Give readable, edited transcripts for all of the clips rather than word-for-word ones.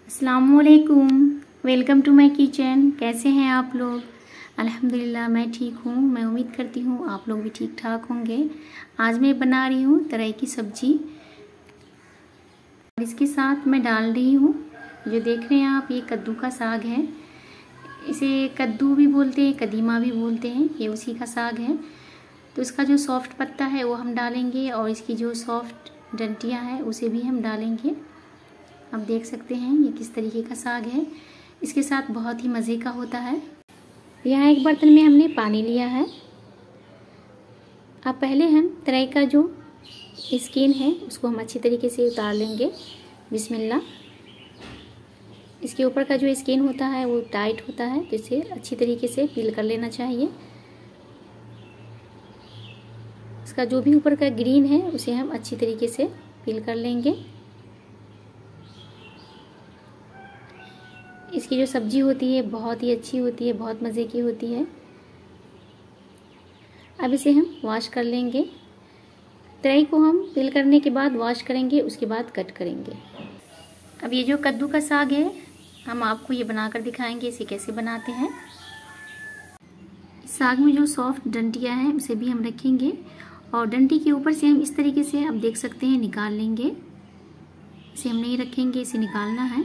अस्सलामुअलैकुम, welcome to my kitchen. कैसे हैं आप लोग? अल्हम्दुलिल्लाह मैं ठीक हूँ। मैं उम्मीद करती हूँ आप लोग भी ठीक ठाक होंगे। आज मैं बना रही हूँ तराई की सब्जी और इसके साथ मैं डाल रही हूँ, जो देख रहे हैं आप, ये कद्दू का साग है। इसे कद्दू भी बोलते हैं, कदीमा भी बोलते हैं, ये उसी का साग है। तो इसका जो सॉफ्ट पत्ता है वो हम डालेंगे और इसकी जो सॉफ्ट डंटियाँ हैं उसे भी हम डालेंगे। आप देख सकते हैं ये किस तरीके का साग है। इसके साथ बहुत ही मज़े का होता है। यहाँ एक बर्तन में हमने पानी लिया है। अब पहले हम तराई का जो स्किन है उसको हम अच्छी तरीके से उतार लेंगे। बिस्मिल्लाह। इसके ऊपर का जो स्किन होता है वो टाइट होता है, तो इसे अच्छी तरीके से पील कर लेना चाहिए। इसका जो भी ऊपर का ग्रीन है उसे हम अच्छी तरीके से पील कर लेंगे। इसकी जो सब्जी होती है बहुत ही अच्छी होती है, बहुत मज़े की होती है। अब इसे हम वॉश कर लेंगे। तराई को हम पील करने के बाद वॉश करेंगे, उसके बाद कट करेंगे। अब ये जो कद्दू का साग है हम आपको ये बनाकर दिखाएंगे इसे कैसे बनाते हैं। साग में जो सॉफ्ट डंटियाँ हैं उसे भी हम रखेंगे और डंटी के ऊपर से हम इस तरीके से, आप देख सकते हैं, निकाल लेंगे। इसे हम नहीं रखेंगे, इसे निकालना है।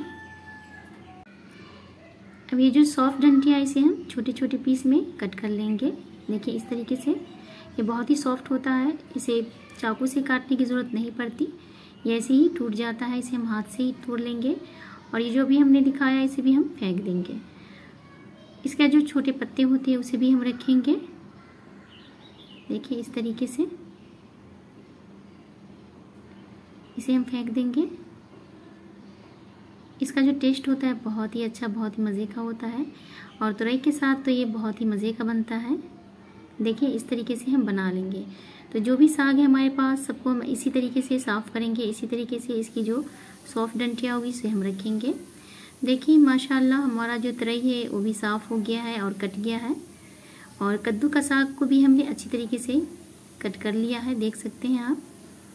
अब ये जो सॉफ्ट डंटियाँ इसे हम छोटे छोटे पीस में कट कर लेंगे। देखिए इस तरीके से, ये बहुत ही सॉफ्ट होता है, इसे चाकू से काटने की ज़रूरत नहीं पड़ती, ये ऐसे ही टूट जाता है। इसे हम हाथ से ही तोड़ लेंगे और ये जो भी हमने दिखाया इसे भी हम फेंक देंगे। इसका जो छोटे पत्ते होते हैं उसे भी हम रखेंगे। देखिए इस तरीके से इसे हम फेंक देंगे। इसका जो टेस्ट होता है बहुत ही अच्छा, बहुत ही मज़े का होता है और तुरई के साथ तो ये बहुत ही मज़े का बनता है। देखिए इस तरीके से हम बना लेंगे। तो जो भी साग है हमारे पास सबको हम इसी तरीके से साफ़ करेंगे। इसी तरीके से इसकी जो सॉफ्ट डंटियाँ होगी इसे हम रखेंगे। देखिए माशाल्लाह हमारा जो तुरई है वो भी साफ़ हो गया है और कट गया है। और कद्दू का साग को भी हमने अच्छी तरीके से कट कर लिया है, देख सकते हैं आप।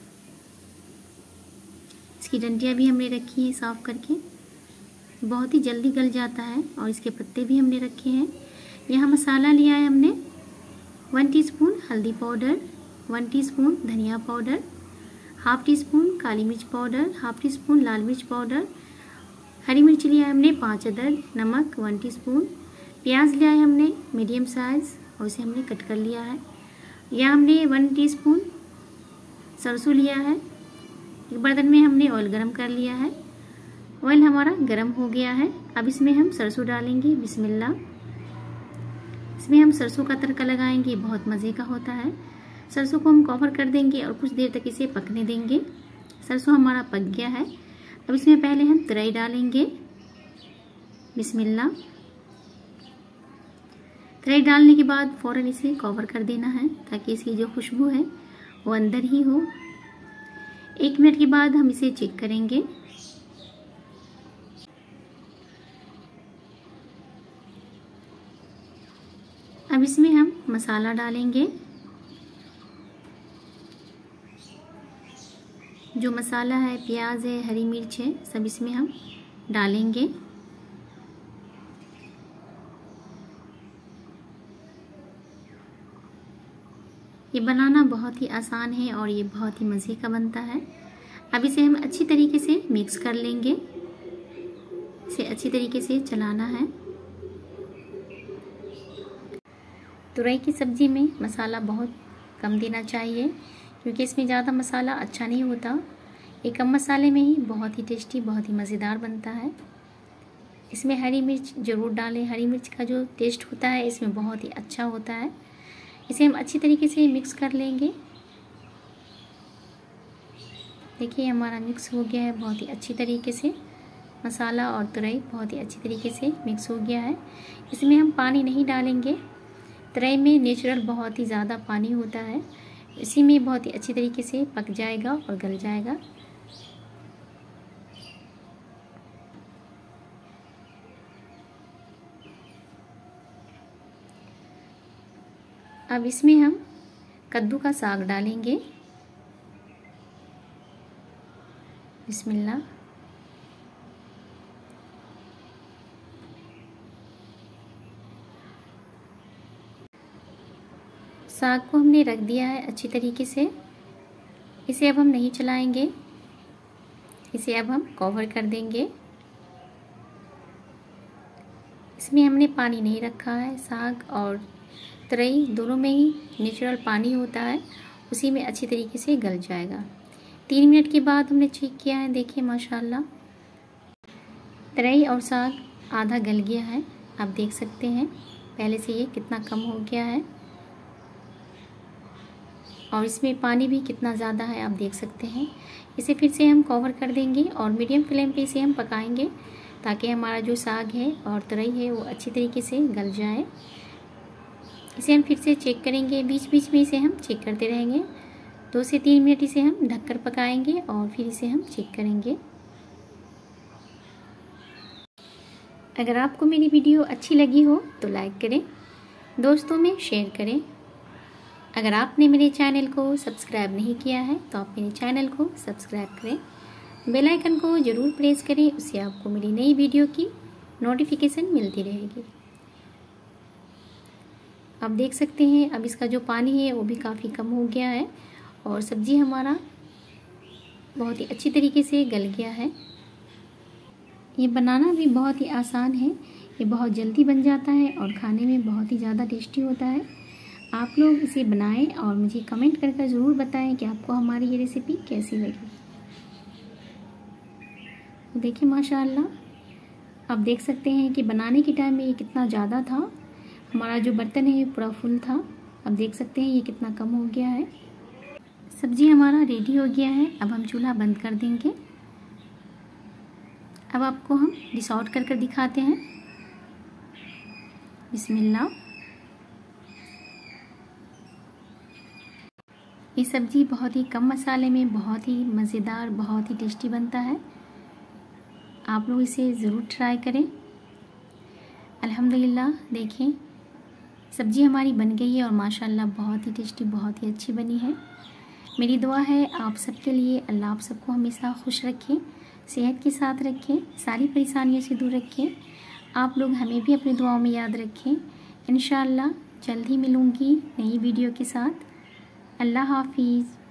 इसकी डंटियाँ भी हमने रखी हैं साफ़ करके, बहुत ही जल्दी गल जाता है। और इसके पत्ते भी हमने रखे हैं। यहाँ मसाला लिया है हमने 1 टीस्पून हल्दी पाउडर, 1 टीस्पून धनिया पाउडर, हाफ टी स्पून काली मिर्च पाउडर, हाफ टी स्पून लाल मिर्च पाउडर, हरी मिर्च लिया है हमने 5 अदद, नमक 1 टीस्पून, प्याज लिया है हमने मीडियम साइज़ और इसे हमने कट कर लिया है। यहाँ हमने 1 टीस्पून सरसों लिया है। एक बर्तन में हमने ऑयल गरम कर लिया है। ऑयल हमारा गरम हो गया है। अब इसमें हम सरसों डालेंगे। बिस्मिल्लाह। इसमें हम सरसों का तड़का लगाएंगे, बहुत मज़े का होता है। सरसों को हम कवर कर देंगे और कुछ देर तक इसे पकने देंगे। सरसों हमारा पक गया है। अब इसमें पहले हम तुरई डालेंगे। बिस्मिल्लाह। तुरई डालने के बाद फ़ौरन इसे कवर कर देना है ताकि इसकी जो खुशबू है वो अंदर ही हो। 1 मिनट के बाद हम इसे चेक करेंगे। अब इसमें हम मसाला डालेंगे। जो मसाला है, प्याज है, हरी मिर्च है, सब इसमें हम डालेंगे। ये बनाना बहुत ही आसान है और ये बहुत ही मज़े का बनता है। अब इसे हम अच्छी तरीके से मिक्स कर लेंगे। इसे अच्छी तरीके से चलाना है। तुरई की सब्ज़ी में मसाला बहुत कम देना चाहिए क्योंकि इसमें ज़्यादा मसाला अच्छा नहीं होता। ये कम मसाले में ही बहुत ही टेस्टी, बहुत ही मज़ेदार बनता है। इसमें हरी मिर्च ज़रूर डालें। हरी मिर्च का जो टेस्ट होता है इसमें बहुत ही अच्छा होता है। इसे हम अच्छी तरीके से मिक्स कर लेंगे। देखिए हमारा मिक्स हो गया है बहुत ही अच्छी तरीके से। मसाला और तुरई बहुत ही अच्छी तरीके से मिक्स हो गया है। इसमें हम पानी नहीं डालेंगे। तुरई में नेचुरल बहुत ही ज़्यादा पानी होता है, इसी में बहुत ही अच्छी तरीके से पक जाएगा और गल जाएगा। अब इसमें हम कद्दू का साग डालेंगे। बिस्मिल्लाह। साग को हमने रख दिया है अच्छी तरीके से। इसे अब हम नहीं चलाएंगे, इसे अब हम कवर कर देंगे। इसमें हमने पानी नहीं रखा है, साग और तरई दोनों में ही नेचुरल पानी होता है, उसी में अच्छी तरीके से गल जाएगा। 3 मिनट के बाद हमने चेक किया है, देखिए माशाल्लाह तरई और साग आधा गल गया है। आप देख सकते हैं पहले से ये कितना कम हो गया है और इसमें पानी भी कितना ज़्यादा है, आप देख सकते हैं। इसे फिर से हम कवर कर देंगे और मीडियम फ्लेम पे इसे हम पकाएंगे ताकि हमारा जो साग है और तरई है वो अच्छी तरीके से गल जाए। इसे हम फिर से चेक करेंगे, बीच बीच में इसे हम चेक करते रहेंगे। 2 से 3 मिनट इसे हम ढककर पकाएंगे और फिर इसे हम चेक करेंगे। अगर आपको मेरी वीडियो अच्छी लगी हो तो लाइक करें, दोस्तों में शेयर करें। अगर आपने मेरे चैनल को सब्सक्राइब नहीं किया है तो आप मेरे चैनल को सब्सक्राइब करें, बेल आइकन को ज़रूर प्रेस करें, उससे आपको मेरी नई वीडियो की नोटिफिकेशन मिलती रहेगी। आप देख सकते हैं अब इसका जो पानी है वो भी काफ़ी कम हो गया है और सब्ज़ी हमारा बहुत ही अच्छी तरीके से गल गया है। ये बनाना भी बहुत ही आसान है, ये बहुत जल्दी बन जाता है और खाने में बहुत ही ज़्यादा टेस्टी होता है। आप लोग इसे बनाएं और मुझे कमेंट करके ज़रूर बताएं कि आपको हमारी ये रेसिपी कैसी लगी। देखिए माशाअल्लाह आप देख सकते हैं कि बनाने के टाइम में ये कितना ज़्यादा था, हमारा जो बर्तन है ये पूरा फुल था। अब देख सकते हैं ये कितना कम हो गया है। सब्जी हमारा रेडी हो गया है, अब हम चूल्हा बंद कर देंगे। अब आपको हम डिश आउट कर दिखाते हैं। बिस्मिल्लाह। ये सब्जी बहुत ही कम मसाले में बहुत ही मज़ेदार, बहुत ही टेस्टी बनता है। आप लोग इसे ज़रूर ट्राई करें। अल्हम्दुलिल्लाह देखें सब्जी हमारी बन गई है और माशाल्लाह बहुत ही टेस्टी, बहुत ही अच्छी बनी है। मेरी दुआ है आप सबके लिए, अल्लाह आप सबको हमेशा खुश रखें, सेहत के साथ रखें, सारी परेशानियों से दूर रखें। आप लोग हमें भी अपनी दुआओं में याद रखें। इंशाअल्लाह जल्द ही मिलूँगी नई वीडियो के साथ। अल्लाह हाफिज़।